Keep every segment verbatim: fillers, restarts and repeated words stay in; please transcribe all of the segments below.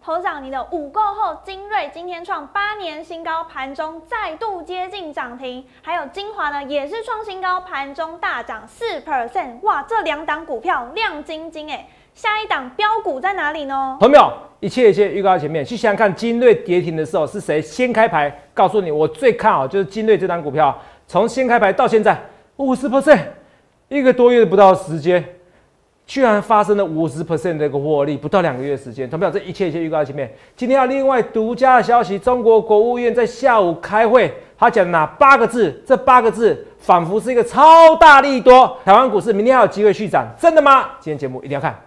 头长，你的午购后精锐今天创八年新高，盘中再度接近涨停，还有精华呢也是创新高，盘中大涨四 percent， 哇，这两档股票亮晶晶哎，下一档标股在哪里呢？朋友，一切一切预告前面，去想想看，精锐跌停的时候是谁先开牌？告诉你，我最看好就是精锐这档股票，从先开牌到现在五十 percent， 一个多月不到的时间。居然发生了 百分之五十 的一个获利，不到两个月的时间。同学们，这一切一切预告在前面。今天要另外独家的消息，中国国务院在下午开会，他讲哪八个字？这八个字仿佛是一个超大利多，台湾股市明天还有机会续涨，真的吗？今天节目一定要看。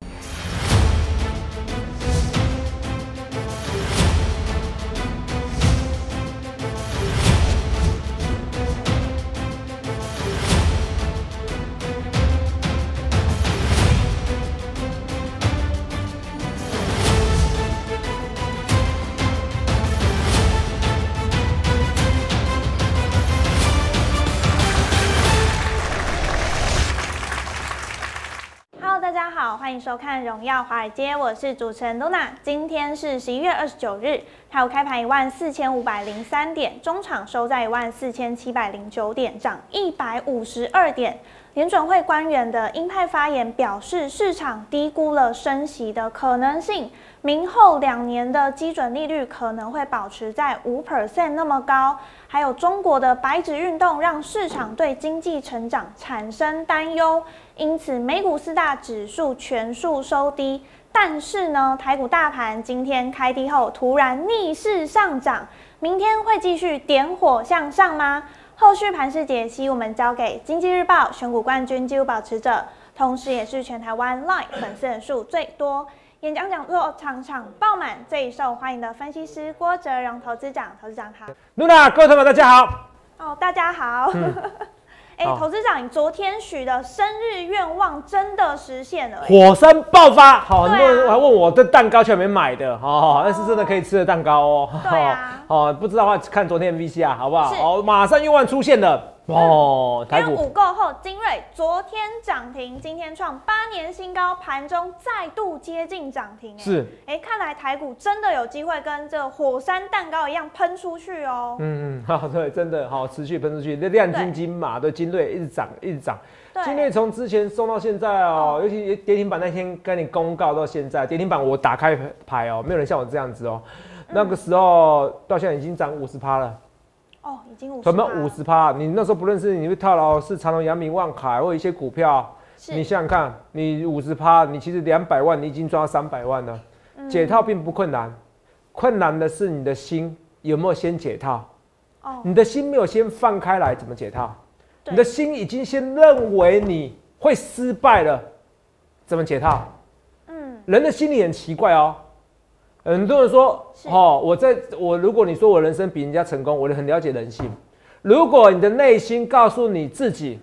欢迎收看《荣耀华尔街》，我是主持人 Luna。今天是十一月二十九日，台股开盘一万四千五百零三点，中场收在一万四千七百零九点，涨一百五十二点。联准会官员的鹰派发言表示，市场低估了升息的可能性，明后两年的基准利率可能会保持在 百分之五 那么高。还有中国的白纸运动让市场对经济成长产生担忧，因此美股四大指数全数收低。但是呢，台股大盘今天开低后突然逆势上涨，明天会继续点火向上吗？后续盘势解析我们交给经济日报选股冠军纪录保持者，同时也是全台湾 Line 粉丝人数最多、演讲讲座场场爆满、最受欢迎的分析师郭哲荣投资长。投资长好。Luna， 各位朋友大家好。哦，大家好。嗯哎、欸，投资长，你昨天许的生日愿望真的实现了、欸， 火山爆发。好，很多人还问我这蛋糕去哪边买的，哦，那是真的可以吃的蛋糕哦。 对啊。 哦，不知道的话看昨天的 V C R 好不好？哦，马上愿望出现了。哦，台股午购后，精锐昨天涨停，今天创八年新高，盘中再度接近涨停。 是， 哎、欸，看来台股真的有机会跟这火山蛋糕一样喷出去哦。 嗯嗯，好，对，真的好，持续喷出去，亮晶晶嘛，对，精锐一直涨，一直涨。精锐从之前送到现在哦，尤其跌停板那天跟你公告到现在，跌停板我打开牌哦，没有人像我这样子哦。嗯、那个时候到现在已经涨五十趴了。 哦，已经五十， 什么五十趴？你那时候不认识，你会套牢是长荣、阳明、万凯或一些股票。你想想看，你五十趴，你其实两百万，你已经赚到三百万了。嗯、解套并不困难，困难的是你的心有没有先解套。哦，你的心没有先放开来，怎么解套？你的心已经先认为你会失败了，怎么解套？嗯，人的心理很奇怪哦。很多人说，哦，我在我如果你说我人生比人家成功，我很了解人性。如果你的内心告诉你自己，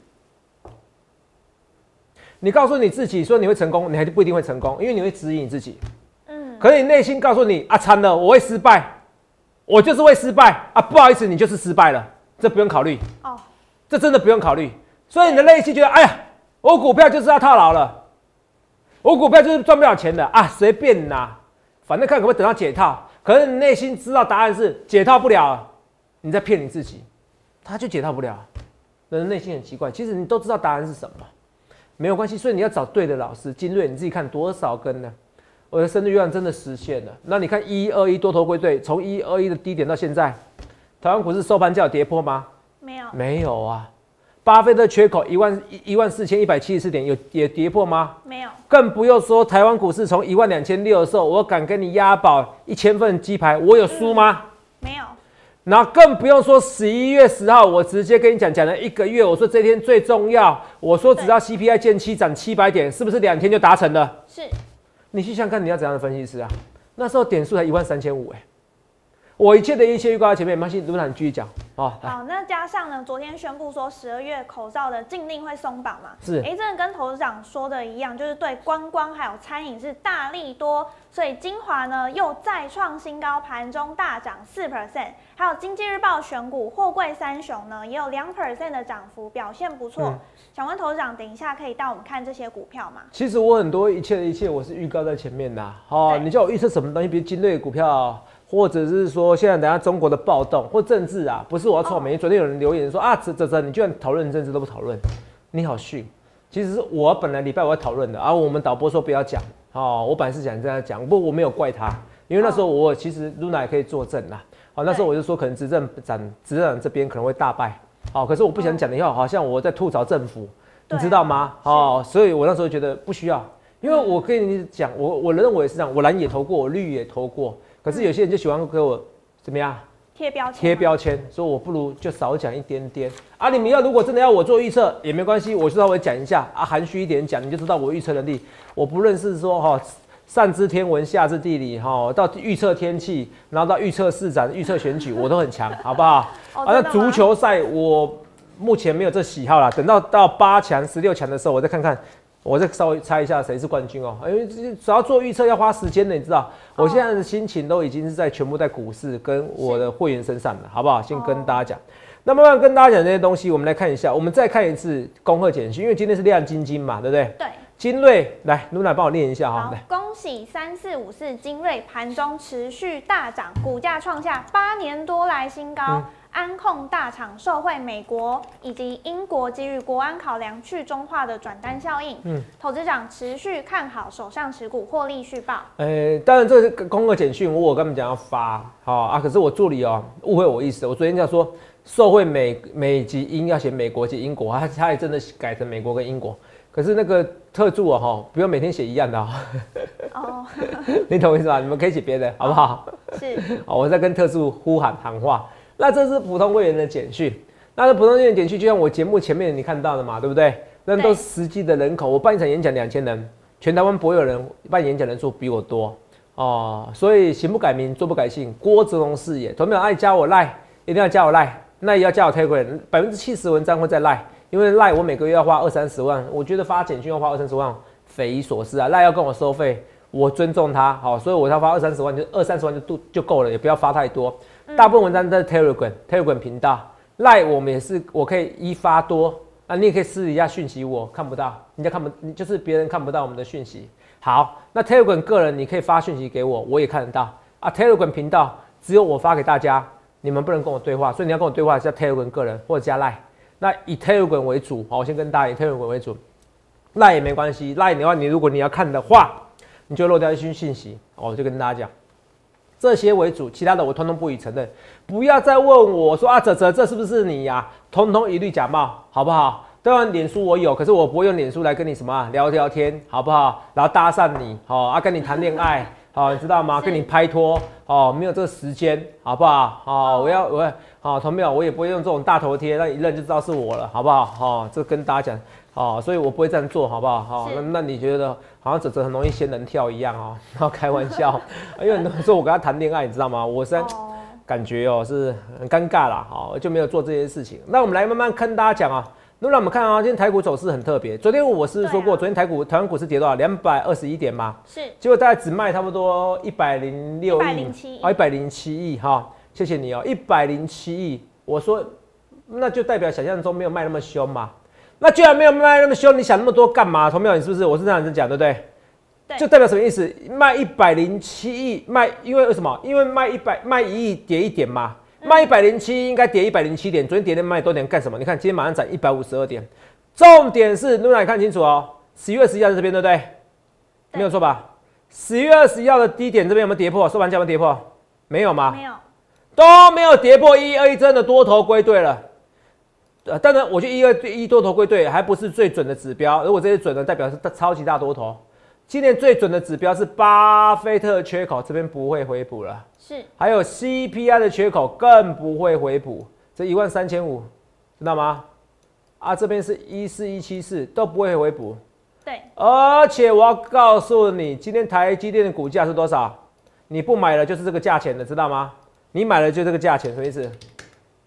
你告诉你自己说你会成功，你还是不一定会成功，因为你会质疑你自己。嗯。可是你内心告诉你啊，惨了，我会失败，我就是会失败啊，不好意思，你就是失败了，这不用考虑。哦。这真的不用考虑。所以你的内心觉得，哎呀，我股票就是要套牢了，我股票就是赚不了钱的啊，随便拿。反正看可不可以等到解套，可是你内心知道答案是解套不了，你在骗你自己，他就解套不了。人内心很奇怪，其实你都知道答案是什么，没有关系。所以你要找对的老师，精锐你自己看多少根呢？我的生日愿望真的实现了。那你看一一二一多头归队，从一一二一的低点到现在，台湾股市收盘价有跌破吗？ 没有， 没有啊。巴菲特缺口一万一万四千一百七十四点有也跌破吗？ 没有， 更不用说台湾股市从一万两千六的时候，我敢跟你押宝一千份鸡排，我有输吗？ 嗯、没有。 然后更不用说十一月十号，我直接跟你讲，讲了一个月，我说这天最重要，我说只要 C P I 见七涨七百点，是不是两天就达成了？ 是。 你去想看你要怎样的分析师啊？那时候点数才一万三千五哎，我一切的一切预告在前面，没关系，卢总你继续讲。 哦， 好，那加上呢，昨天宣布说十二月口罩的禁令会松绑嘛， 是， 哎，真的跟董事长说的一样，就是对观光还有餐饮是大利多，所以精华呢又再创新高，盘中大涨四 percent， 还有经济日报选股货柜三雄呢也有两 percent 的涨幅，表现不错。嗯、想问董事长，等一下可以带我们看这些股票吗？ 其实我很多一切的一切我是预告在前面的、啊，哦，你叫我预测什么东西，比如精锐股票。或者是说，现在等下中国的暴动或政治啊，不是我要臭美。昨天有人留言说啊，泽泽泽，你居然讨论政治都不讨论，你好逊。其实是我本来礼拜我要讨论的，啊，我们导播说不要讲，哦，我本来是想这样讲，不过我没有怪他，因为那时候我其实 Luna 也可以作证啦，好，那时候我就说可能执政党执政党这边可能会大败，好，可是我不想讲的话，好像我在吐槽政府，你知道吗？哦，所以我那时候觉得不需要，因为我跟你讲，我我认为是这样，我蓝也投过，我绿也投过。可是有些人就喜欢给我怎么样贴标签， 贴标签，所以我不如就少讲一点点啊。你们要如果真的要我做预测也没关系，我就稍微讲一下啊，含蓄一点讲，你就知道我预测能力。我不论是说哈上知天文下知地理哈，到预测天气，然后到预测市长、预测选举，我都很强，好不好？ 哦、 啊，那足球赛我目前没有这喜好啦，等到到八强、十六强的时候，我再看看。我再稍微猜一下谁是冠军哦，因为只要做预测要花时间的，你知道，我现在的心情都已经是在全部在股市跟我的会员身上了，好不好？先跟大家讲，那慢慢跟大家讲这些东西，我们来看一下，我们再看一次恭贺简讯，因为今天是亮晶晶嘛，对不对？ 对。 精锐，来，Luna帮我念一下哈。 好，恭喜三四五四精锐盘中持续大涨，股价创下八年多来新高。嗯安控大厂受惠美国以及英国基于国安考量去中化的转单效应，嗯，投资长持续看好手上持股获利续报。 呃、欸，当然这是恭贺简讯，我跟他们讲要发，好啊，可是我助理哦误会我意思，我昨天叫说受惠美美及英要写美国及英国，他他也真的改成美国跟英国，可是那个特助哦哈，不用每天写一样的哦，你懂我意思吧？你们可以写别的，好不好？ 是， 好，我在跟特助呼喊喊话。那这是普通会员的简讯，那这普通会员简讯就像我节目前面你看到的嘛，对不对？那都是实际的人口，我办一场演讲两千人，全台湾不会有人办演讲人数比我多哦，所以行不改名，坐不改姓，郭泽龙事业。同学们爱加我 Line， 一定要加我 Line， 那也要加我 Telegram， 百分之七十文章会在 Line， 因为 Line 我每个月要花二三十万，我觉得发简讯要花二三十万，匪夷所思啊 ！Line 要跟我收费，我尊重他，好，所以我要发二三十万，就二三十万就就够了，也不要发太多。大部分文章在 Telegram Telegram 频道 ，Line 我们也是，我可以一发多，啊，你也可以私底下讯息我看不到，人家看不，就是别人看不到我们的讯息。好，那 Telegram 个人你可以发讯息给我，我也看得到啊。Telegram 频道只有我发给大家，你们不能跟我对话，所以你要跟我对话是叫 Telegram 个人或者加 Line。那以 Telegram 为主，好，我先跟大家以 Telegram 为主 ，Line 也没关系 ，Line 的话你如果你要看的话，你就漏掉一些讯息，我就跟大家讲。这些为主，其他的我通通不予承认。不要再问我说啊，泽泽，这是不是你呀、啊？通通一律假冒，好不好？当然，脸书我有，可是我不会用脸书来跟你什么、啊、聊聊天，好不好？然后搭讪你，好、哦、啊，跟你谈恋爱，好、哦，你知道吗？跟你拍拖，哦，没有这个时间，好不好？哦，我要我要，好、哦，同没有，我也不会用这种大头贴，让一认就知道是我了，好不好？哦，这跟大家讲。哦，所以我不会这样做，好不好？好、哦，那那你觉得好像泽泽很容易仙人跳一样哦？然后开玩笑，因为很多人说我跟他谈恋爱，你知道吗？我是感觉哦是很尴尬啦，好、哦，就没有做这些事情。那我们来慢慢跟大家讲啊。那让我们看啊，今天台股走势很特别。昨天我是说过，啊、昨天台股台湾股市跌多少？两百二十一点嘛。 是。 结果大概只卖差不多一百零六亿，啊，一百零七亿哈。谢谢你哦，一百零七亿。我说，那就代表想象中没有卖那么凶嘛。那居然没有卖那么凶，你想那么多干嘛？同没有？你是不是？我是这样子讲，对不对？ 对。 就代表什么意思？卖一百零七亿，卖因为为什么？因为卖一百卖一亿跌一点嘛，嗯、卖一百零七应该跌一百零七点，昨天跌的卖多点干什么？你看今天马上涨一百五十二点，重点是，Luna你看清楚哦，十一月十一号在这边对不对？对没有错吧？十一月二十一号的低点这边有没有跌破？收盘价有没有跌破？没有吗？ 没有， 都没有跌破一二一，真的多头归队了。呃，当然，我觉得一二一多头归队还不是最准的指标。如果这些准的，代表是超级大多头。今年最准的指标是巴菲特缺口，这边不会回补了。 是。还有 C P I 的缺口更不会回补，这一万三千五，知道吗？啊，这边是一四一七四，都不会回补。 对。 而且我要告诉你，今天台积电的股价是多少？你不买了就是这个价钱的，知道吗？你买了就这个价钱，什么意思？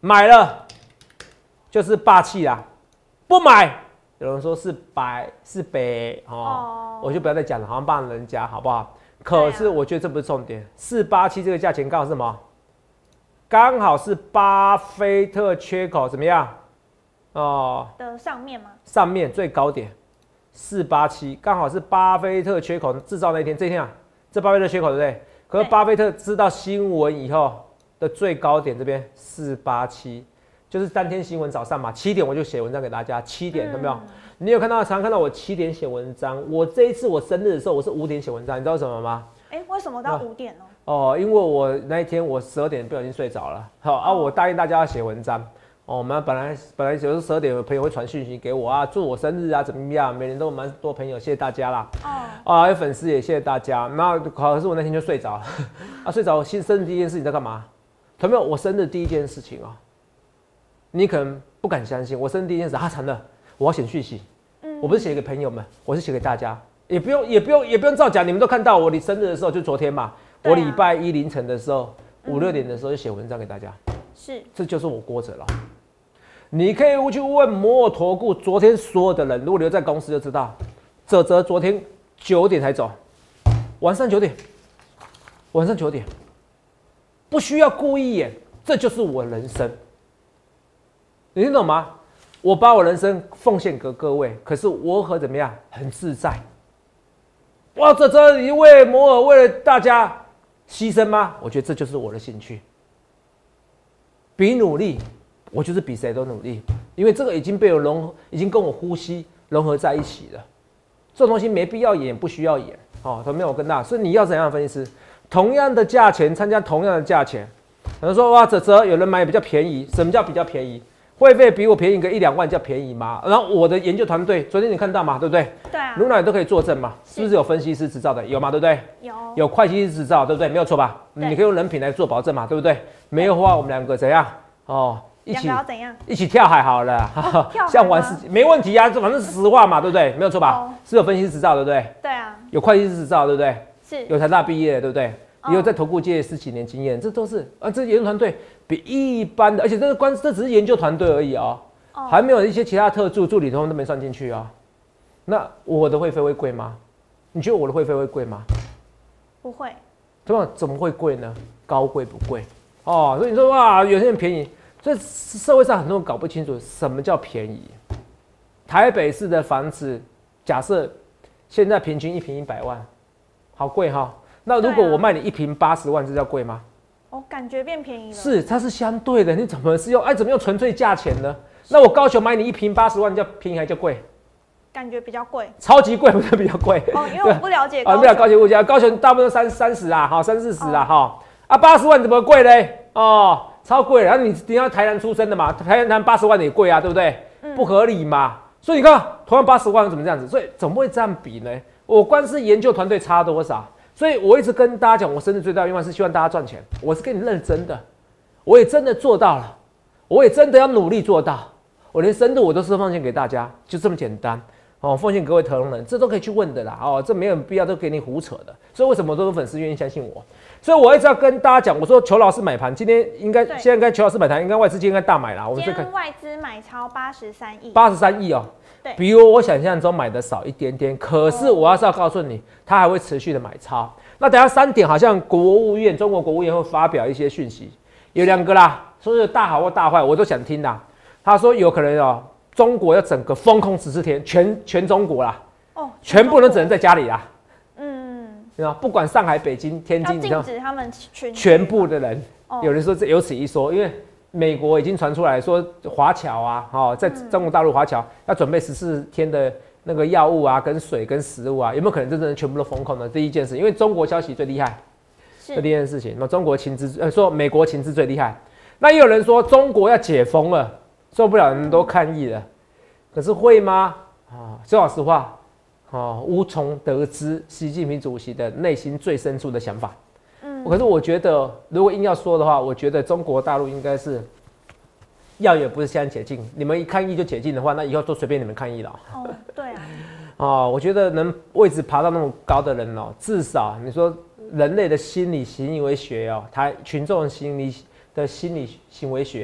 买了就是霸气啦，不买有人说是白是北哦，哦我就不要再讲了，好像帮人家好不好？可是我觉得这不是重点，四八七这个价钱刚好是什么？刚好是巴菲特缺口怎么样？哦的上面吗？ 上面最高点四八七，刚好是巴菲特缺口制造那一天，这一天啊，这巴菲特缺口对不对？可是巴菲特知道新闻以后的最高点这边四八七，就是当天新闻早上嘛，七点我就写文章给大家，七点有没有？嗯、你有看到常看到我七点写文章？我这一次我生日的时候我是五点写文章，你知道为什么吗？ 哎、欸，为什么到五点呢？ 哦，因为我那一天我十二点不小心睡着了，好啊，我答应大家要写文章。哦，我们本来本来有时候十二点有朋友会传讯息给我啊，祝我生日啊，怎么样？每年都有蛮多朋友，谢谢大家啦。哦，啊，有粉丝也谢谢大家。那可是我那天就睡着了，啊，睡着，新生日第一件事情在干嘛？同学们，我生日第一件事情啊、哦，你可能不敢相信，我生日第一件事啊，惨了，我要写讯息。嗯，我不是写给朋友们，我是写给大家，也不用也不用也不用造假，你们都看到我你生日的时候就昨天嘛，啊、我礼拜一凌晨的时候五六点的时候就写文章给大家。 是， 这就是我郭哲了。你可以去问摩尔投顾，昨天所有的人，如果留在公司就知道，哲哲昨天九点才走，晚上九点，晚上九点，不需要故意演，这就是我人生。你听懂吗？我把我人生奉献给各位，可是我和怎么样，很自在。哇，哲哲，你为摩尔为了大家牺牲吗？我觉得这就是我的兴趣。比努力，我就是比谁都努力，因为这个已经被我融，已经跟我呼吸融合在一起了。这种东西没必要演，不需要演。哦，都没有跟大，所以你要怎样的分析师？同样的价钱参加同样的价钱，有人说哇，哲哲有人买比较便宜，什么叫比较便宜？会费比我便宜个一两万叫便宜吗？然后我的研究团队，昨天你看到嘛，对不对？ 对啊。 卢奶都可以作证嘛，是不是有分析师执照的？有嘛，对不对？ 有。 有会计师执照，对不对？没有错吧？你可以用人品来做保证嘛，对不对？没有的话，我们两个怎样？哦，一起怎样？ 一起跳海好了， 哦、跳海像玩世界没问题啊，这反正是实话嘛，对不对？没有错吧？哦、是有分析师执照，对不对？ 对啊。 有会计师执照，对不对？ 是。 有台大毕业，对不对？也有在投顾界十几年经验，这都是啊，这研究团队比一般的，而且这个关这只是研究团队而已哦。哦，还没有一些其他特助助理通通都没算进去啊、哦。那我的会费会贵吗？你觉得我的会费会贵吗？ 不会。 对吧？怎么会贵呢？高贵不贵哦。所以你说哇，有些人便宜，所以社会上很多人搞不清楚什么叫便宜。台北市的房子，假设现在平均一平一百万，好贵哈、哦。那如果我卖你一平八十万，这叫贵吗？ 哦，感觉变便宜了。 是，它是相对的。你怎么是用哎？怎么用纯粹价钱呢？那我高雄买你一平八十万，叫便宜还叫贵？ 感觉比较贵， 超级贵，不是比较贵哦， 因为我不了解高雄， 啊，不了解高雄物价，高雄大部分三三十啊，好三四十啊，哈、哦、啊八十万怎么贵嘞？哦，超贵。然后你你要台南出生的嘛，台南八十万也贵啊，对不对？嗯、不合理嘛。所以你看，同样八十万怎么这样子？所以怎么会这样比呢？我光是研究团队差多少？所以我一直跟大家讲，我生日最大的愿望是希望大家赚钱。我是跟你认真的，我也真的做到了，我也真的要努力做到。我连生日我都是奉献给大家，就这么简单哦，奉献各位同仁，这都可以去问的啦哦，这没有必要都给你胡扯的。所以为什么都有粉丝愿意相信我？所以我一直要跟大家讲，我说裘老师买盘，今天应该现在该裘老师买盘，应该外资今天应该大买啦。我们今天外资买超八十三亿， 八十三亿哦，对，比如我想象中买的少一点点，可是我要是要告诉你，它还会持续的买超。那等一下三点好像国务院中国国务院会发表一些讯息，有两个啦，说是大好或大坏，我都想听啦。他说有可能哦，中国要整个封控十四天，全全中国啦，哦，全部人只能在家里啦。嗯，你知道，不管上海、北京、天津， 要禁止他们全全部的人。哦、有人说这有此一说，因为美国已经传出来说华侨啊，哦，在中国大陆华侨要准备十四天的那个药物啊、跟水、跟食物啊，有没有可能真正全部都封控呢？第一件事，因为中国消息最厉害，是第一件事情。那中国情资呃说美国情资最厉害，那也有人说中国要解封了。受不了人都抗议了，可是会吗？啊，说老实话，啊，无从得知习近平主席的内心最深处的想法。嗯，可是我觉得，如果硬要说的话，我觉得中国大陆应该是要也不是现在解禁，你们一抗议就解禁的话，那以后都随便你们抗议了。 哦，对啊。 哦，我觉得能位置爬到那么高的人哦，至少你说人类的心理行为学哦，他群众心理的心理行为学哦。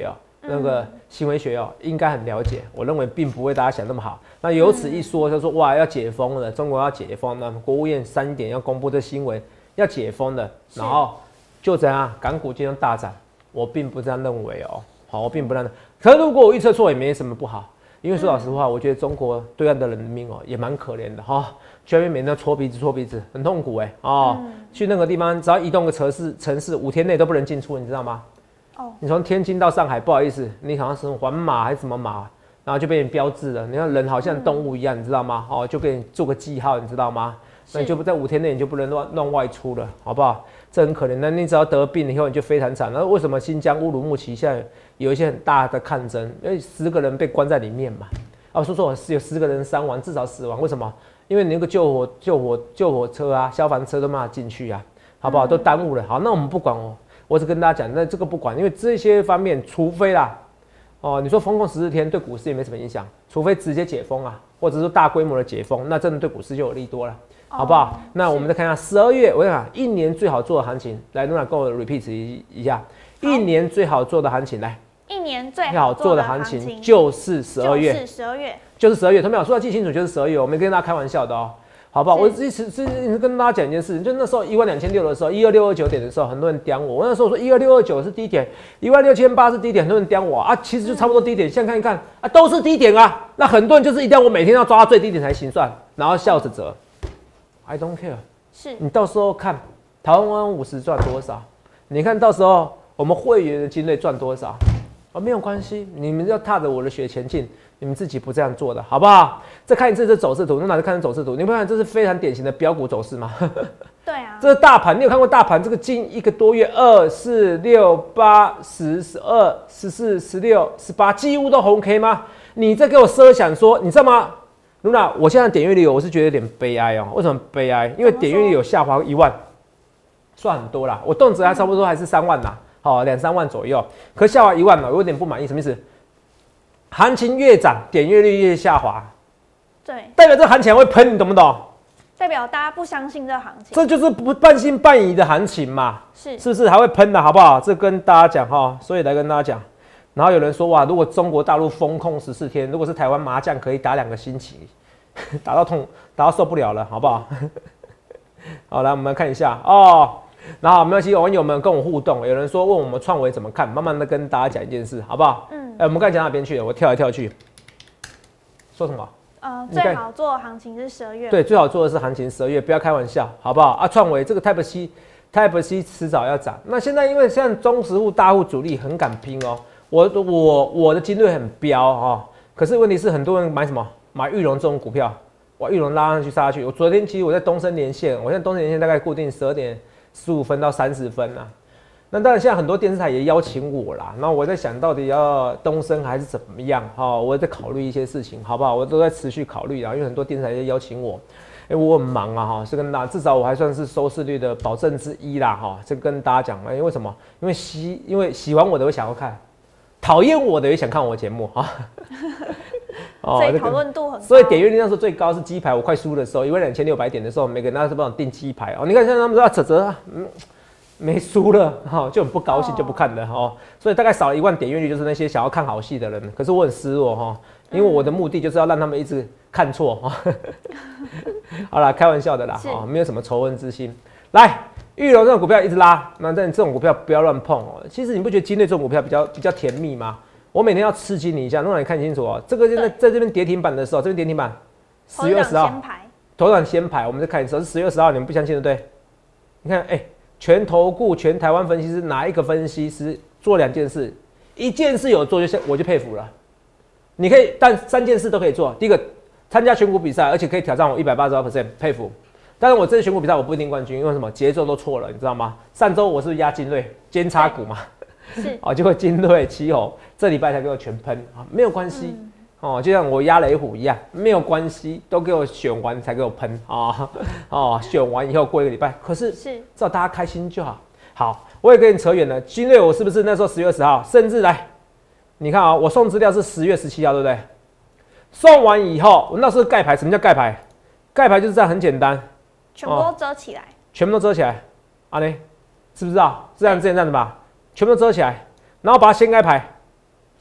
那个行为学哦，应该很了解。我认为并不会大家想那么好。那由此一说，就说哇要解封了，中国要解封了，国务院三点要公布这新闻，要解封了，然后就这样，港股今天大涨。我并不这样认为哦，好，我并不这样。可是如果我预测错，也没什么不好。因为说老实话，我觉得中国对岸的人民哦也蛮可怜的哈，去那边每天搓鼻子搓鼻子，很痛苦哎哦。嗯、去那个地方，只要移动个城市，城市五天内都不能进出，你知道吗？哦。你从天津到上海，不好意思，你好像是环马还是什么马，然后就被你标志了。你看人好像动物一样，嗯、你知道吗？哦，就给你做个记号，你知道吗？那你就不在五天内，你就不能乱乱外出了，好不好？这很可怜。那你只要得病以后，你就非常惨。那为什么新疆乌鲁木齐现在有一些很大的抗争？因为十个人被关在里面嘛。啊，说说有十个人伤亡，至少死亡。为什么？因为你那个救火、救火、救火车啊、消防车都没办法进去啊，好不好？都耽误了。好，那我们不管哦。我只跟大家讲，那这个不管，因为这些方面，除非啦，哦，你说封控十四天对股市也没什么影响，除非直接解封啊，或者说大规模的解封，那真的对股市就有利多了。好不好？哦、那我们再看一下十二月，我想一年最好做的行情，来，露娜跟我 repeat 一一下，一年最好做的行情，来， 一年最好做的行情就是十二月， 就是十二月， 就是十二月。同学们说要记清楚，就是十二月，我没跟大家开玩笑的哦，好不好？我一直是跟大家讲一件事，就那时候一万两千六的时候，一二六二九点的时候，很多人刁我，我那时候说一二六二九是低点，一万六千八是低点，很多人刁我啊，其实就差不多低点，现在看一看啊，都是低点啊，那很多人就是一定要我每天要抓到最低点才行算，然后笑着折。I don't care， 是你到时候看台湾五十赚多少，你看到时候我们会员的金锐赚多少，啊，没有关系，你们要踏着我的血前进，你们自己不这样做的好不好？再看一次这走势图，那哪就看走势图，你不看这是非常典型的标股走势吗？ 对啊， 这是大盘，你有看过大盘这个近一个多月，二四六八十十二十四十六十八几乎都红 K 吗？你再给我设想说，你知道吗？露娜，我现在点阅率我是觉得有点悲哀哦。为什么悲哀？因为点阅率有下滑一万，算很多啦。我动辄还差不多还是三万啦，好两三万左右。可下滑一万嘛，我有点不满意。什么意思？行情越涨，点阅率越下滑。 对， 代表这行情会喷，你懂不懂？ 代表大家不相信这行情。 这就是不半信半疑的行情嘛， 是是不是还会喷的，好不好？这跟大家讲哈，所以来跟大家讲。然后有人说哇，如果中国大陆封控十四天，如果是台湾麻将可以打两个星期，打到痛，打到受不了了，好不好？好，来我们看一下哦。然后没关系，网友们跟我互动，有人说问我们创维怎么看，慢慢的跟大家讲一件事，好不好？嗯。哎、欸，我们刚才讲哪边去了？我跳来跳去，说什么？ 呃，最好做的行情是十二月。 对，最好做的是行情十二月，不要开玩笑，好不好？啊，创维这个 Type C，Type C 迟早要涨。那现在因为现在中实户大户主力很敢拼哦。我我我的金锐很飙哦，可是问题是很多人买什么买裕隆这种股票，哇，裕隆拉上去杀下去。我昨天其实我在东升连线，我现在东升连线大概固定十二点十五分到三十分啊。那当然现在很多电视台也邀请我啦，那我在想到底要东升还是怎么样哈、哦，我在考虑一些事情，好不好？我都在持续考虑啊，因为很多电视台也邀请我。哎、欸，我很忙啊，哈，是跟大至少我还算是收视率的保证之一啦，哈，这跟大家讲，哎、欸，为什么？因为喜，因为喜欢我的会想要看。讨厌我的也想看我节目啊， 哦、所以讨论度很高。 所以点阅率那时候最高是鸡排，我快输的时候，一万两千六百点的时候，每个人那是帮我订鸡排哦。你看现在他们说哲哲，嗯，没输了哈、哦，就很不高兴，就不看了哈、哦。所以大概少了一万点阅率，就是那些想要看好戏的人。可是我很失落哈、哦，因为我的目的就是要让他们一直看错哈。哦、好啦，开玩笑的啦，哦，没有什么仇恨之心。来。裕隆这种股票一直拉，那但这种股票不要乱碰哦。其实你不觉得金锐这种股票比较比较甜蜜吗？我每天要刺激你一下，让你看清楚哦。这个在在这边跌停板的时候，这边跌停板，十月二十号，头档先排，我们再看一次，是十月二十号，你们不相信对不对？你看，哎、欸，全投顾、全台湾分析师哪一个分析师做两件事，一件事有做就我就佩服了。你可以，但三件事都可以做。第一个，参加选股比赛，而且可以挑战我一百八十二 percent， 佩服。但是我这次选股比赛我不一定冠军，因为什么？节奏都错了，你知道吗？上周我是压金锐尖插股嘛，是哦，结果金锐奇鋐这礼拜才给我全喷啊，没有关系、嗯、哦，就像我压雷虎一样，没有关系，都给我选完才给我喷啊哦，选完以后过一个礼拜，可是是至少大家开心就好。好，我也跟你扯远了，金锐我是不是那时候十月二十号，甚至来，你看啊、哦，我送资料是十月十七号，对不对？送完以后，我那时候盖牌，什么叫盖牌？盖牌就是这样，很简单。 全部都遮起来、哦， 全部都遮起来，啊呢，知不知道？这样这样这样的吧，全部都遮起来，然后把它掀开牌，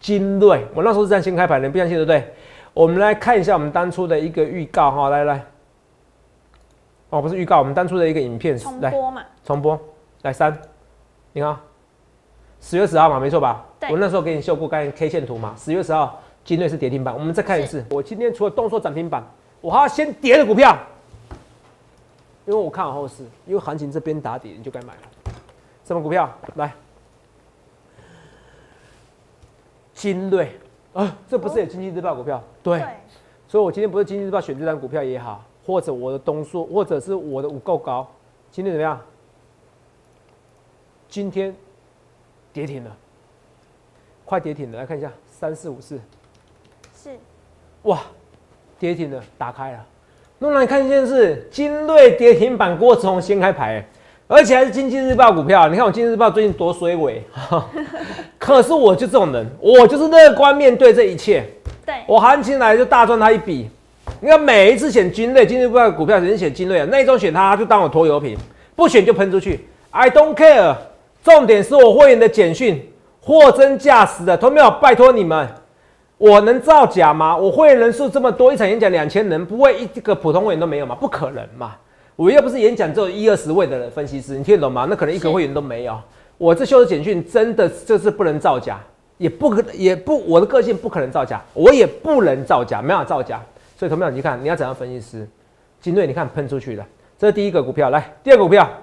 精锐，我那时候是这样先开盘的，你不相信对不对？我们来看一下我们当初的一个预告哈，来来，哦不是预告，我们当初的一个影片， 重播嘛， 重播，来三，你看，十月十号嘛，没错吧？ 对， 我那时候给你秀过刚才 K 线图嘛，十月十号精锐是跌停板，我们再看一次，我今天除了动作涨停板，我还要先跌的股票。因为我看好后市，因为行情这边打底，你就该买了。什么股票？来，精锐啊，这不是有经济日报股票？对，对，所以我今天不是经济日报选这张股票也好，或者我的东数，或者是我的五够高，今天怎么样？今天跌停了，快跌停了，来看一下三四五四， 是， 哇，跌停了，打开了。那让你看一件事，精锐跌停板郭志宏先开牌，而且还是经济日报股票。你看我经济日报最近多衰微，可是我就这种人，我就是乐观面对这一切。 对， 我行情来就大赚他一笔。你看每一次选精锐，经济日报股票只是选精锐啊，那一周选它，他就当我拖油瓶，不选就喷出去。I don't care。重点是我会员的简讯，货真价实的，同没有？拜托你们。我能造假吗？我会员人数这么多，一场演讲两千人，不会一个普通会员都没有吗？不可能嘛！我又不是演讲只有一二十位的分析师，你听得懂吗？那可能一个会员都没有。我这秀的简讯真的就是不能造假，也不可也不我的个性不可能造假，我也不能造假，没办法造假。所以同学们，你看你要怎样分析师？精锐你看喷出去了，这是第一个股票。来，第二个股票，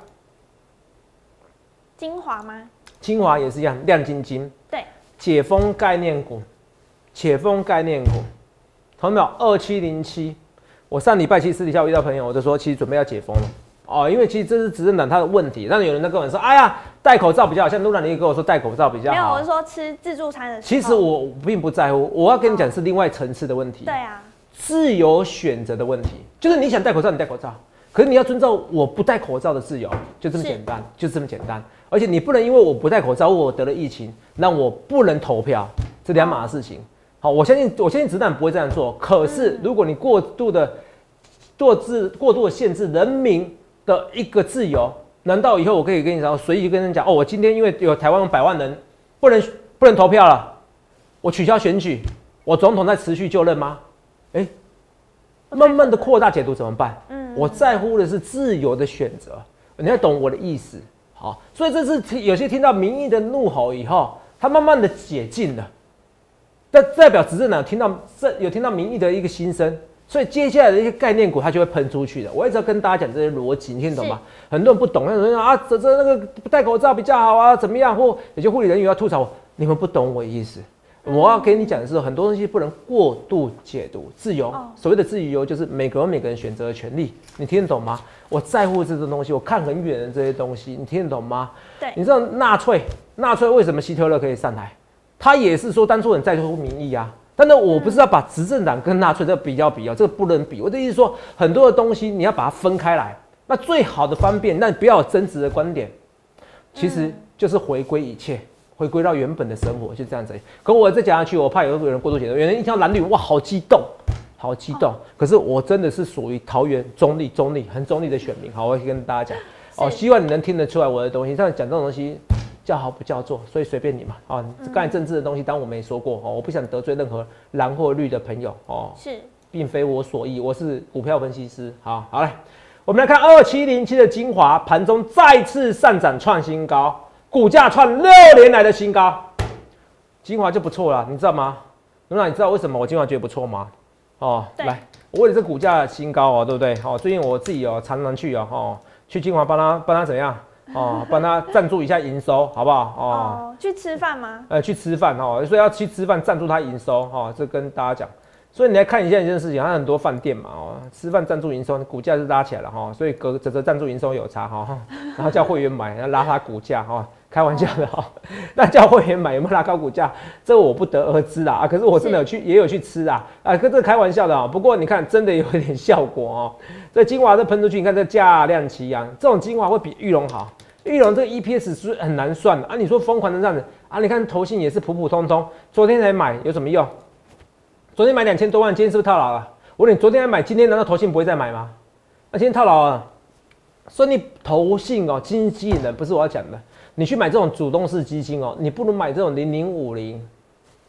精华吗？ 精华也是一样，亮晶晶。 对， 解封概念股。解封概念股，同没有？二七零七，我上礼拜七私底下我遇到朋友，我就说其实准备要解封了哦，因为其实这是执政党他的问题。但有人在跟我说，哎呀，戴口罩比较好，像陆南你也跟我说戴口罩比较好。 没有，我是说吃自助餐的时候。 其实我并不在乎，我要跟你讲是另外层次的问题。 对啊， 自由选择的问题，就是你想戴口罩你戴口罩，可是你要遵照我不戴口罩的自由，就这么简单，就这么简单。而且你不能因为我不戴口罩，我得了疫情，那我不能投票，这两码的事情。好，我相信，我相信子弹不会这样做。可是，如果你过度的、过自、过度的限制人民的一个自由，难道以后我可以跟你讲，随意跟人讲，哦，我今天因为有台湾有百万人不能不能投票了，我取消选举，我总统在持续就任吗？哎、欸，慢慢的扩大解读怎么办？嗯，我在乎的是自由的选择，你要懂我的意思。好，所以这是有些听到民意的怒吼以后，他慢慢的解禁了。但代表执政党听到有听到民意的一个心声，所以接下来的一些概念股它就会喷出去的。我一直要跟大家讲这些逻辑，你听懂吗？很多人不懂，那人啊，这这那个戴口罩比较好啊，怎么样？或有些护理人员要吐槽我，你们不懂我意思。我要跟你讲的是，很多东西不能过度解读。自由，哦、所谓的自由就是每个人每个人选择的权利，你听得懂吗？我在乎这种东西，我看很远的这些东西，你听得懂吗？ 对， 你知道纳粹，纳粹为什么希特勒可以上台？他也是说当初很在乎民意啊，但是我不是要把执政党跟纳粹这个比较比较，这个不能比。我的意思是说，很多的东西你要把它分开来。那最好的方便，那不要有争执的观点，其实就是回归一切，回归到原本的生活，就这样子。可我再讲下去，我怕有人过度解读。有人一听到蓝绿，哇，好激动，好激动。可是我真的是属于桃园中立、中立、很中立的选民。好，我会跟大家讲哦，希望你能听得出来我的东西。但讲这种东西。叫好不叫座，所以随便你嘛。啊，刚才政治的东西当我没说过哦，我不想得罪任何蓝或绿的朋友哦。 是，并非我所意，我是股票分析师。好，好来，我们来看二七零七的精华，盘中再次上涨创新高，股价创六年来的新高，精华就不错了，你知道吗？那你知道为什么我精华觉得不错吗？哦，来，我为了这股价新高哦，对不对？哦，最近我自己哦常常去哦，哦去精华帮他帮他怎样？哦，帮他赞助一下营收，好不好？哦， 哦去吃饭吗？ 呃，去吃饭哦，所以要去吃饭赞助他营收，哦，这跟大家讲。所以你来看一下一件事情，它很多饭店嘛，哦，吃饭赞助营收，股价是拉起来了哈、哦，所以隔这这赞助营收有差哈、哦，然后叫会员买，拉他股价哈、哦，开玩笑的哈、哦，那叫会员买有没有拉高股价？这个我不得而知啦啊，可是我真的有去也有去吃啊，啊，跟这开玩笑的啊、哦，不过你看真的有一点效果哦，这精华这喷出去，你看这价量齐扬，这种精华会比玉龙好。玉龙这个 E P S 是很难算的啊！你说疯狂的这样子啊？你看投信也是普普通通，昨天才买有什么用？昨天买两千多万，今天是不是套牢了？我问你，昨天还买，今天难道投信不会再买吗？那、啊、今天套牢了，所以你投信哦，基金人不是我要讲的，你去买这种主动式基金哦，你不如买这种零零五零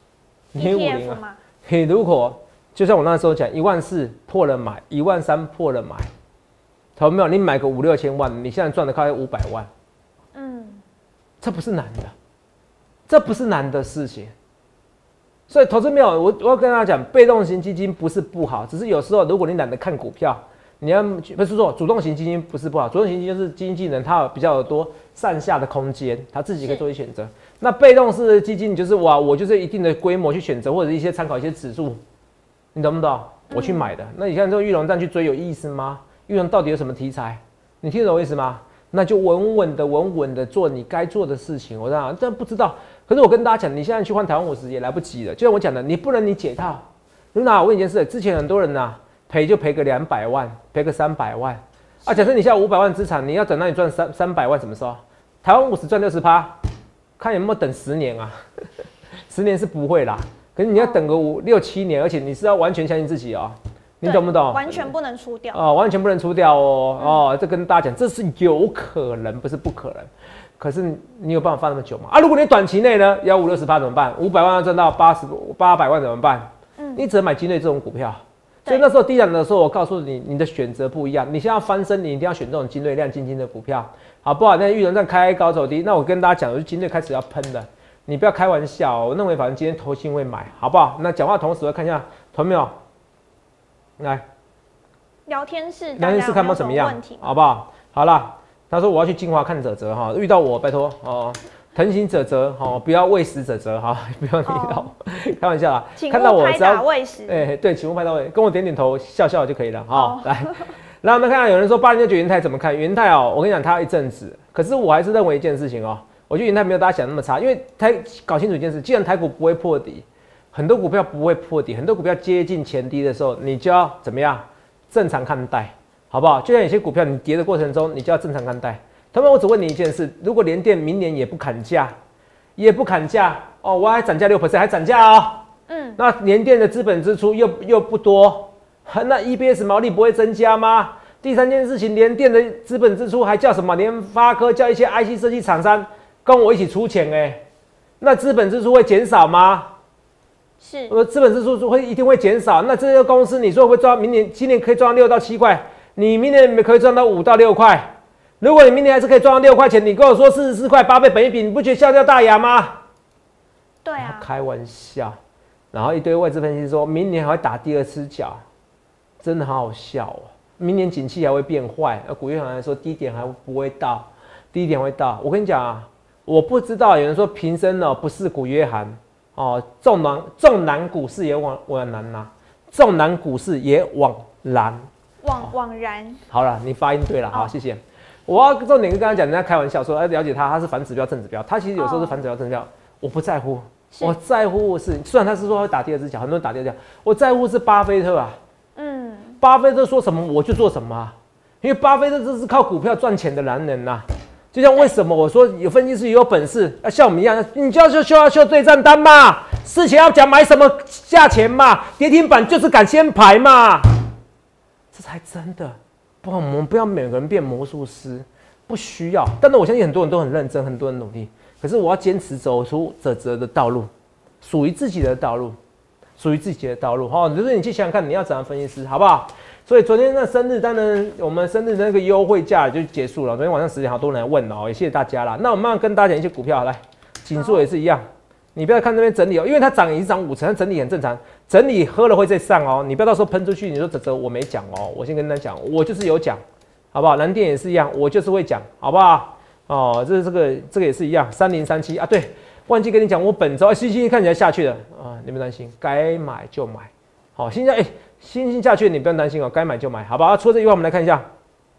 零五零啊，你如果就像我那时候讲，一万四破了买，一万三破了买，有没有？你买个五六千万，你现在赚的快五百万，嗯，这不是难的，这不是难的事情。所以投资没有，我我要跟大家讲，被动型基金不是不好，只是有时候如果你懒得看股票，你要不是说主动型基金不是不好，主动型基金就是经纪人他有比较有多上下的空间，他自己可以做一些选择。那被动式的基金，你就是哇，我就是一定的规模去选择，或者一些参考一些指数，你懂不懂？我去买的。嗯、那你看这个玉龙站去追有意思吗？玉龙到底有什么题材？你听得懂我意思吗？那就稳稳的、稳稳的做你该做的事情。我讲，但不知道。可是我跟大家讲，你现在去换台湾五十也来不及了。就像我讲的，你不能你解套。露娜，我问你一件事，之前很多人呐、啊、赔就赔个两百万，赔个三百万。啊，假设你现在五百万资产，你要等到你赚三三百万什么时候？台湾五十赚六十趴，看有没有等十年啊？十年是不会啦，可是你要等个五六七年，而且你是要完全相信自己哦。你懂不懂？ 完全不能出掉哦，完全不能出掉哦。嗯、哦，这跟大家讲，这是有可能，不是不可能。可是你有办法放那么久吗？啊，如果你短期内呢要五六十趴怎么办？五百万要赚到八十八百万怎么办？嗯，你只能买金瑞这种股票。所以那时候低档的时候，我告诉你，你的选择不一样。你现在要翻身，你一定要选这种金瑞亮晶晶的股票，好不好？那玉龙站开高走低，那我跟大家讲，我金瑞开始要喷的，你不要开玩笑、哦。我认为反正今天投信会买，好不好？那讲话同时我看一下，投没有？来， 聊天室， 聊天室看有没有怎么样？好不好？好啦。他说我要去金华看泽泽哈，遇到我拜托哦，疼惜泽泽哦，不要喂食泽泽哈，不要你老、哦、开玩笑啦。看到我只要喂食， 哎、欸、对，请勿拍打喂，跟我点点头笑笑就可以了哈、哦。来，然后我们看到有人说八零六九元泰怎么看？元泰哦，我跟你讲，它一阵子，可是我还是认为一件事情哦，我觉得元泰没有大家想那么差，因为台搞清楚一件事，既然台股不会破底，很多股票不会破底，很多股票接近前低的时候，你就要怎么样正常看待。好不好？就像有些股票，你跌的过程中，你就要正常看待。他们，我只问你一件事：如果联电明年也不砍价，也不砍价哦，我还涨价六 percent， 还涨价哦。嗯，那联电的资本支出又又不多，那 E P S 毛利不会增加吗？第三件事情，联电的资本支出还叫什么？联发科叫一些 I C 设计厂商跟我一起出钱哎、欸，那资本支出会减少吗？是，我资本支出会一定会减少。那这些公司，你说会不会赚？明年、今年可以赚到六到七块？你明年可以赚到五到六块，如果你明年还是可以赚到六块钱，你跟我说四十四块八倍本益比，你不觉得笑掉大牙吗？ 对啊， 开玩笑。然后一堆外资分析师说明年还会打第二次脚，真的好好笑哦。明年景气还会变坏，而古月行来说低点还不会到，低点会到。我跟你讲啊，我不知道有人说平生呢不是古月行哦，重南重南股市也往往南呐、啊，重南股市也往南。 枉枉然， 好了，你发音对了，好，谢谢。我要重点跟刚才讲，人家开玩笑说，哎，了解他，他是反指标正指标，他其实有时候是反指标正指标，我不在乎，我在乎是，虽然他是说会打第二只脚，很多人打第二只脚，我在乎是巴菲特啊，嗯，巴菲特说什么我就做什么、啊，因为巴菲特这是靠股票赚钱的男人呐、啊。就像为什么我说有分析师有本事，要像我们一样，你就要秀秀要秀对账单嘛，事前要讲买什么价钱嘛，跌停板就是敢先排嘛。这才真的，不，我们不要每个人变魔术师，不需要。但是我相信很多人都很认真，很多人努力。可是我要坚持走出泽泽的道路，属于自己的道路，属于自己的道路。哈、哦，就是你去想想看，你要怎样分析师，好不好？所以昨天那生日，当然我们生日的那个优惠价就结束了。昨天晚上十点，好多人来问哦，也谢谢大家啦。那我们慢慢跟大家讲一些股票，来，锦硕也是一样。你不要看这边整理哦，因为它涨已经涨五成，它整理很正常。整理喝了会再上哦，你不要到时候喷出去，你说泽泽我没讲哦，我先跟大家讲，我就是有讲，好不好？蓝电也是一样，我就是会讲，好不好？哦，这这个这个也是一样，三零三七啊，对，忘记跟你讲，我本周啊，星星看起来下去了啊，你不担心，该买就买，好，现在哎，星星下去你不用担心哦，该买就买，好不好？除了这句话，我们来看一下，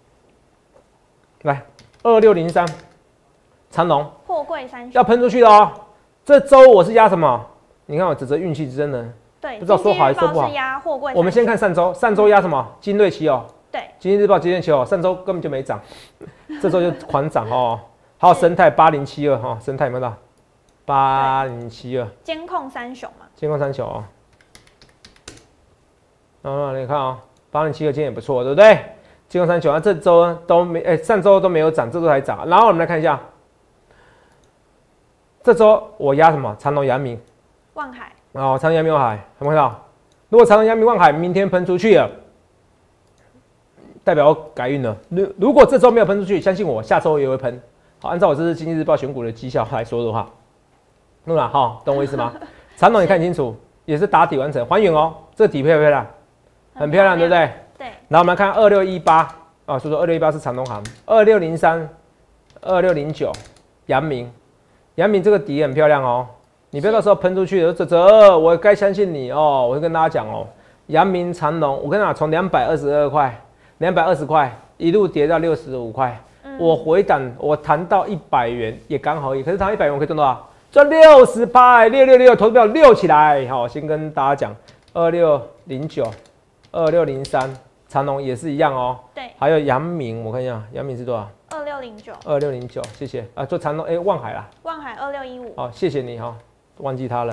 来二六零三，长荣， 货柜三雄要喷出去了哦。这周我是压什么？你看我泽泽运气真的， 对， 不知道说好还是说不好。 是压货柜。 我们先看上周，上周压什么？精锐期哦。 对。 今天日报、今天期哦，上周根本就没涨，这周就狂涨哦。还有生态八零七二哈，生态有没有到？八零七二。 监控三雄嘛。 监控三雄哦。啊，你看啊、哦，八零七二今天也不错，对不对？监控三雄啊，这周都没，哎、欸，上周都没有涨，这周还涨。然后我们来看一下。这周我压什么？长荣、阳明、 万海、 哦，长荣、阳明、万海，有没有看到？如果长荣、阳明、万海明天喷出去了，代表改运了。如如果这周没有喷出去，相信我，下周也会喷。好，按照我这次经济日报选股的绩效来说的话，弄了哈，懂我意思吗？长荣你看清楚，也是打底完成，还原哦，这底漂不漂亮？很漂亮，对不对？ 对。 然后我们来看二六一八啊，所以说二六一八是长荣行，二六零三、二六零九，阳明，阳明这个底很漂亮哦。你不要到时候喷出去了，泽泽，我该相信你哦。我会跟大家讲哦，阳明、长荣，我跟你讲，从两百二十二块、两百二十块一路跌到六十五块，嗯、我回档，我谈到一百元也刚好，可是谈一百元我可以赚多少？赚六十趴，六六六，投资票六起来。好，先跟大家讲，二六零九、二六零三，长荣也是一样哦。 对， 还有阳明，我看一下，阳明是多少？ 二六零九。 二六零九，谢谢啊，做长荣，哎、欸，万海啦。 万海二六一五。 好，谢谢你哈。忘记他了，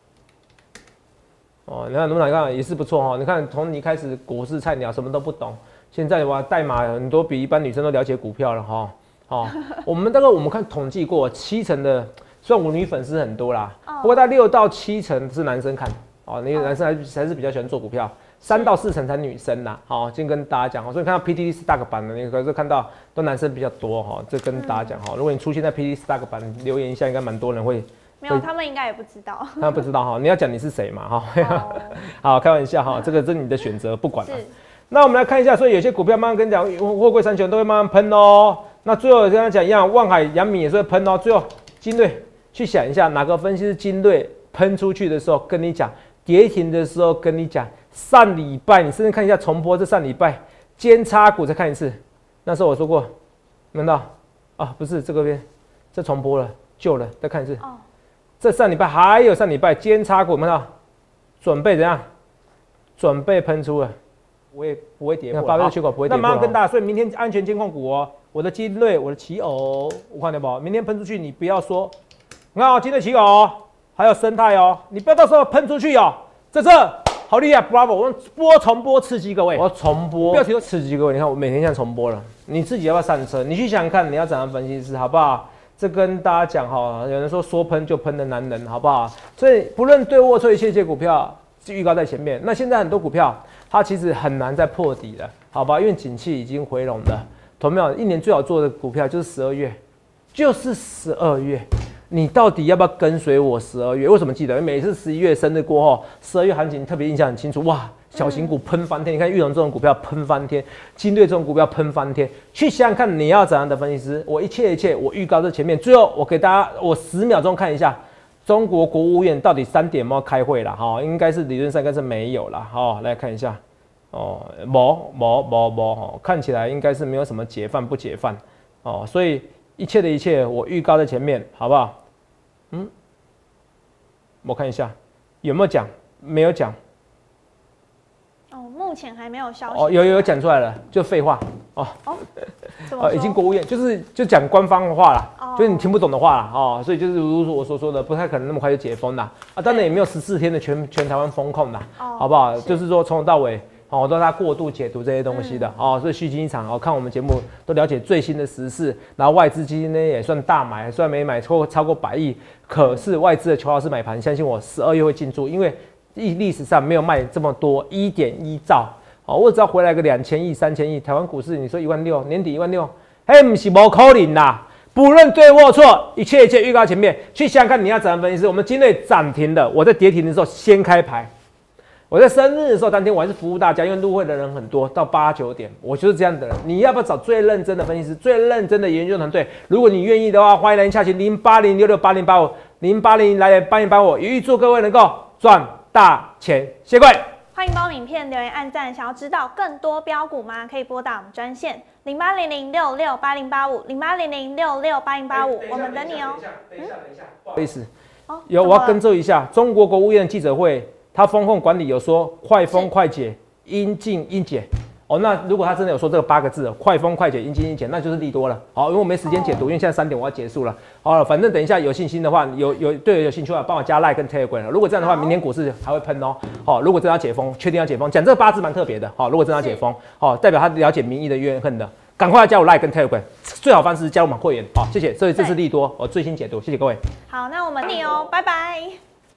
哦，你看卢总，你看也是不错哈。你看从你开始股市菜鸟，什么都不懂，现在哇代码很多比一般女生都了解股票了哈。哦，我们大概我们看统计过，七成的，虽然我女粉丝很多啦，哦、不过大概六到七成是男生看，哦，那个男生还还是比较喜欢做股票，三到四成才女生啦。好，先跟大家讲哈，所以看到 P T T Stock 版的，你可是看到都男生比较多哈，这跟大家讲哈，嗯、如果你出现在 P T T Stock 版留言一下，应该蛮多人会。 没有，他们应该也不知道。 他们不知道哈，你要讲你是谁嘛哈。Oh. 好，开玩笑哈，这个是你的选择，不管了。那我们来看一下，所以有些股票慢慢跟讲，货柜三雄都会慢慢喷哦。那最后跟他讲一样，万海、阳明也是会喷哦。最后精锐去想一下，哪个分析是精锐喷出去的时候跟你讲，跌停的时候跟你讲。上礼拜你甚至看一下重播，这上礼拜尖插股再看一次，那时候我说过，难道啊不是这个边，这重播了，旧了，再看一次。哦。这上礼拜还有上礼拜尖插股，有没有看到？准备怎样？准备喷出了，不会不会跌破，八倍的缺口不会跌破。那马上跟大家，所以明天安全监控股哦，我的精锐，我的奇偶，我看到没有？明天喷出去，你不要说，你看哦，精锐奇偶，还有生态哦，你不要到时候喷出去哦，这这好厉害 ，Bravo！ 我播重播刺激各位，我要重播，标题都刺激各位。你看我每天这样重播了，你自己要不要上车？你去想想看，你要怎样分析师，好不好？这跟大家讲哈，有人说说喷就喷的男人，好不好？所以不论对或错，一切一切股票是预告在前面。那现在很多股票它其实很难再破底了，好吧？因为景气已经回笼了。同样，一年最好做的股票就是十二月，就是十二月。你到底要不要跟随我十二月？为什么记得？因为每次十一月生日过后，十二月行情特别印象很清楚。哇，小型股喷翻天！你看裕隆这种股票喷翻天，金队这种股票喷翻天。去想想看，你要怎样的分析师？我一切一切，我预告在前面。最后，我给大家，我十秒钟看一下，中国国务院到底三点有没有开会了？哈，应该是理论上应该是没有了。好，来看一下。哦，没没没没哈，看起来应该是没有什么解放不解放。哦，所以一切的一切，我预告在前面，好不好？嗯，我看一下有没有讲，没有讲。 哦，目前还没有消息。 哦，有有有讲出来了，就废话哦。哦，呃，已经国务院就是就讲官方的话啦，哦、就是你听不懂的话啦，哦，所以就是如我所说的，不太可能那么快就解封啦。啊，当然也没有十四天的全全台湾封控啦，哦、好不好？是就是说从头到尾。哦，都是他过度解读这些东西的、嗯、哦，所以虚惊一场哦。看我们节目都了解最新的时事，然后外资基金呢也算大买，虽然没买超超过百亿，可是外资的求好式买盘，相信我，十二月会进驻，因为历历史上没有卖这么多，一点一兆哦，我只要回来个两千亿、三千亿，台湾股市你说一万六，年底一万六，嘿，不是不可能啦。不论对或错，一切一切预告前面，去想想看你要怎样分析。我们今天涨停的，我在跌停的时候先开牌。我在生日的时候，当天我还是服务大家，因为入会的人很多，到八九点，我就是这样的人。你要不要找最认真的分析师、最认真的研究团队？如果你愿意的话，欢迎来洽询零八零六六八零八五零八零来八零八五，也预祝各位能够赚大钱，谢谢各位。 欢迎帮影片留言按赞，想要知道更多标股吗？可以拨打我们专线零八零零六六八零八五零八零零六六八零八五，我们等你哦。 等一下，等一下，不好意思，哦、有我要更正一下，中国国务院记者会。他风控管理有说快封快解，应进应解。哦，那如果他真的有说这个八个字，快封快解，应进应解，那就是利多了。好，因为我没时间解读，因为现在三点我要结束了。好了，反正等一下有信心的话，有有对有兴趣的话，帮我加 Line 跟 Telegram 了。如果这样的话，明天股市还会喷哦。好，如果真的要解封，确定要解封，讲这个八字蛮特别的。好，如果真的要解封，好，代表他了解民意的怨恨的，赶快加我 Line 跟 Telegram。最好方式是加入我们会员。好，谢谢。所以这是利多，我最新解读，谢谢各位。 好，那我们你哦，拜拜。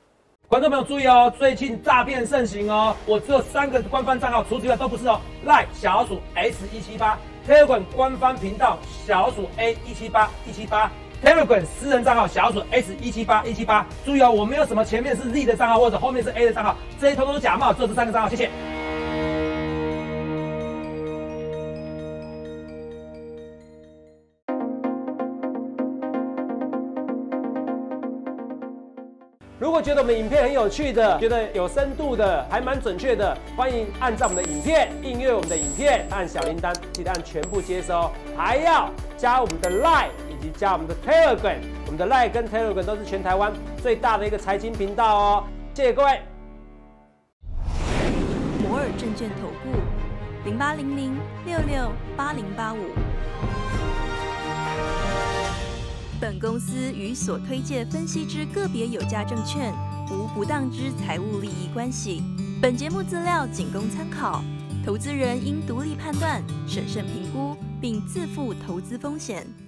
观众朋友注意哦，最近诈骗盛行哦，我只有三个官方账号，除此之外都不是哦。赖小老鼠 S 一七八 ，Telegram 官方频道小老鼠 A 一七八一七八 ，Telegram 私人账号小老鼠 S 一七八一七八。注意哦，我没有什么前面是 Z 的账号或者后面是 A 的账号，这些通通都假冒，只有这三个账号，谢谢。如果觉得我们影片很有趣的，觉得有深度的，还蛮准确的，欢迎按照我们的影片，订阅我们的影片，按小铃铛，记得按全部接收，还要加我们的 Line 以及加我们的 Telegram， 我们的 Line 跟 Telegram 都是全台湾最大的一个财经频道哦，谢谢各位。 摩尔证券投顾零八零零六六八零八五。本公司与所推介分析之个别有价证券无不当之财务利益关系。本节目资料仅供参考，投资人应独立判断、审慎评估，并自负投资风险。